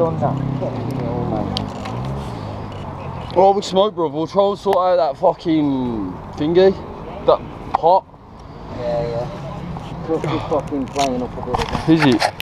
done that. Fucking hell, mate. Well, we smoke, bro. We'll try and sort out that fucking thingy. That pot. Yeah, yeah. Just fucking playing up a bit again. Is it?